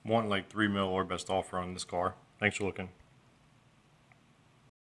want like 3 mil or best offer on this car. Thanks for looking.